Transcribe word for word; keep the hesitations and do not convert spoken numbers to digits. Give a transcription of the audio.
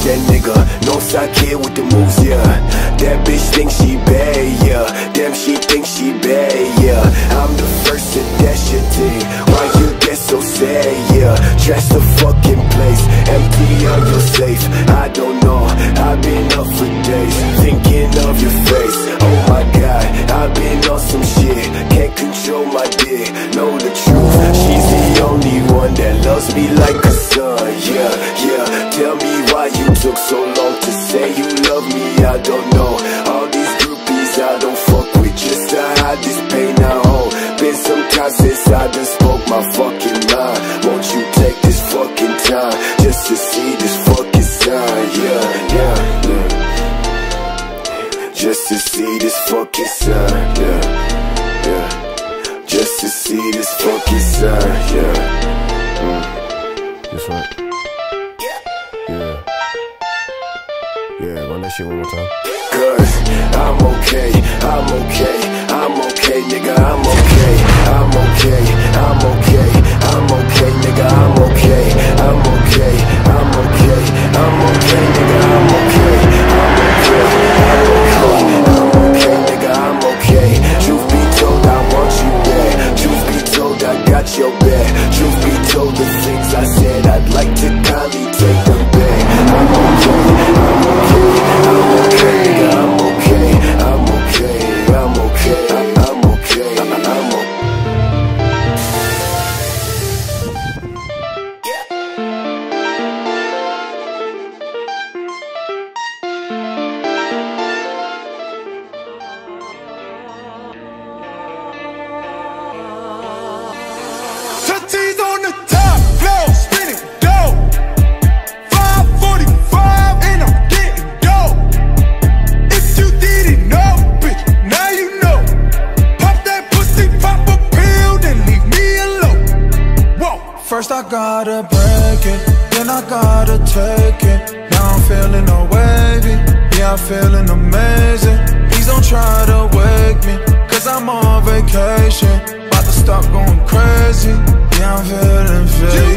that nigga, Northside kid with the moves, yeah. That bitch thinks she bad, yeah. Damn, she thinks she bad, yeah. I'm the first to dash your thing. Why you get so sad, yeah. Trash the fucking place, empty on your safe. I don't know, I've been up for days, thinking of your face. Oh my God, I've been on some shit, can't control my dick. Know the truth, she's the only one that loves me like a son, yeah, yeah. Tell me why you took so long to say you love me, I don't know. All these groupies I don't fuck with, just to hide this pain I hold. Been some time since I done spoke my fucking mind. Won't you take this fucking time, just to see this fucking sign, yeah, yeah, yeah. Just to see this fucking sign, yeah, yeah. Just to see this fucking sign, yeah. Mm. That's right. Yeah. Yeah, run that shit one more time. Cause I'm okay, I'm okay, I'm okay, nigga, I'm okay, I'm okay, I'm okay, I'm okay, nigga, I'm okay, I'm okay, I'm okay, I'm okay, nigga, I'm okay, I'm okay, I'm okay, I'm okay, nigga, I'm okay. Truth be told, I want you back. Truth be told, I got your back. Truth be told, the things I said, I'd like to kindly take them back. I'm okay, I'm okay, I'm okay, nigga, I'm okay, I'm okay, I'm okay, I'm okay, I'm okay. Touchies on the top floor, spinning dough. five forty-five and I'm getting dough. If you didn't know, bitch, now you know. Pop that pussy, pop a pill, then leave me alone. Whoa. First I gotta break it, then I gotta take it. Now I'm feeling no wavy, yeah, I'm feeling amazing. Please don't try to wake me, cause I'm on vacation. About to start going crazy, yeah, I'm feeling, feeling